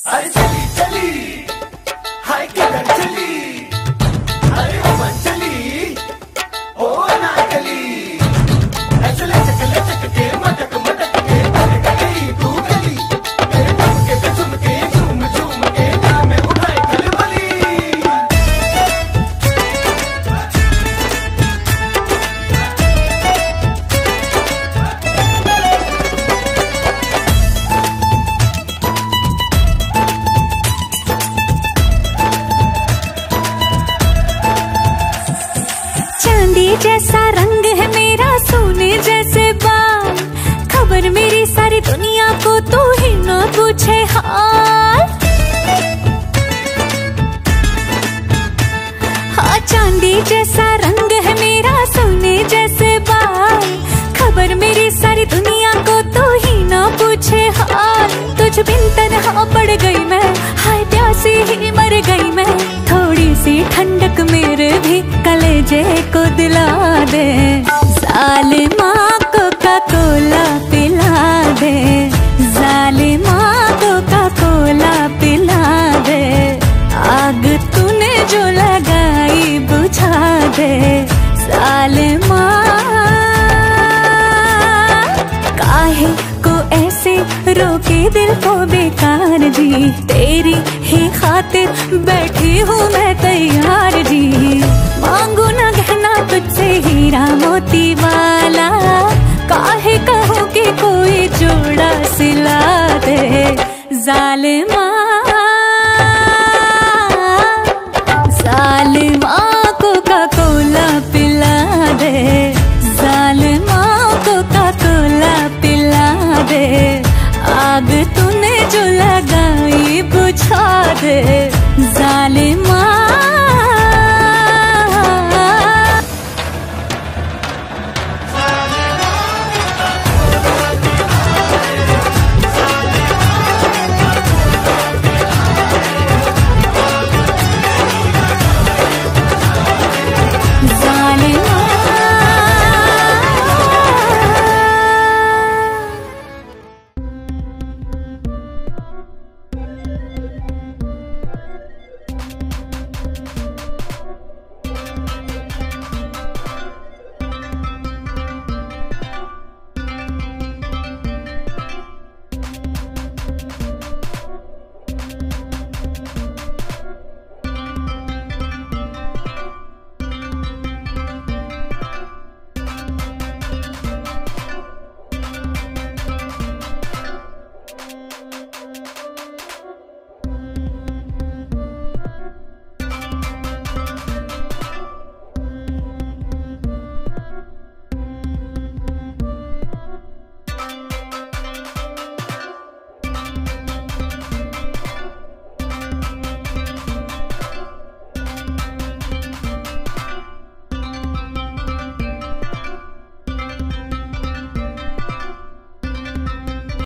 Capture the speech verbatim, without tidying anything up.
अरे चली चली हाय किधर चली, अरे वो चली ओ ना चली, ऐसे लचक लचक के मटक मटक के कर गई तू गली, मेरे दम के पे झुम के झूम झूम के नाम उठाए खलबली। चांदी जैसा रंग है मेरा, सोने जैसे बाल, खबर मेरी सारी दुनिया को तू ही ना पूछे हाल। हाँ चांदी जैसा रंग है मेरा, सोने जैसे बाल, खबर मेरी सारी दुनिया को तू ही ना पूछे हाल। तुझ बिन तन्हा पड़ गई मैं, हाय प्यासी ही मर गई मैं, थोड़ी सी ठंडक मेरे भी कलेजे को दिला दे, जालिमा कोका कोला पिला दे, जालिमा कोका कोला पिला दे, आग तूने जो लगाई बुझा दे, जालिमा काहे को ऐसे रोके दिल को बेकार जी, तेरी ही खातिर बैठी हूँ मैं तैयार जी, मांगू ना गहना तुझसे हीरा मोती वाला, काहे कहो कि कोई जोड़ा सिला दे, जालिमा जालिमा कोका कोला पिला दे, जालिमा कोका कोला पिला दे, आग तूने जो लगाई बुझा दे, जालिमा।